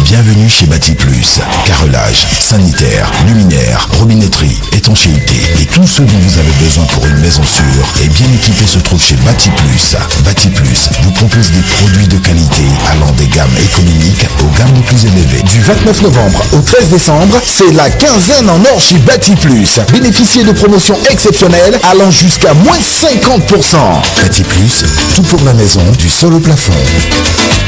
Bienvenue chez Bâti Plus. Carrelage, sanitaire, luminaire, robinetterie, étanchéité et tout ce dont vous avez besoin pour une maison sûre et bien équipée se trouve chez Bâti Plus. Bâti Plus vous propose des produits de qualité allant des gammes économiques aux gammes les plus élevées. Du 29 novembre au 13 décembre, c'est la quinzaine en or chez Bâti Plus. Bénéficiez de promotions exceptionnelles allant jusqu'à moins 50%. Bâti Plus, tout pour la maison, du sol au plafond.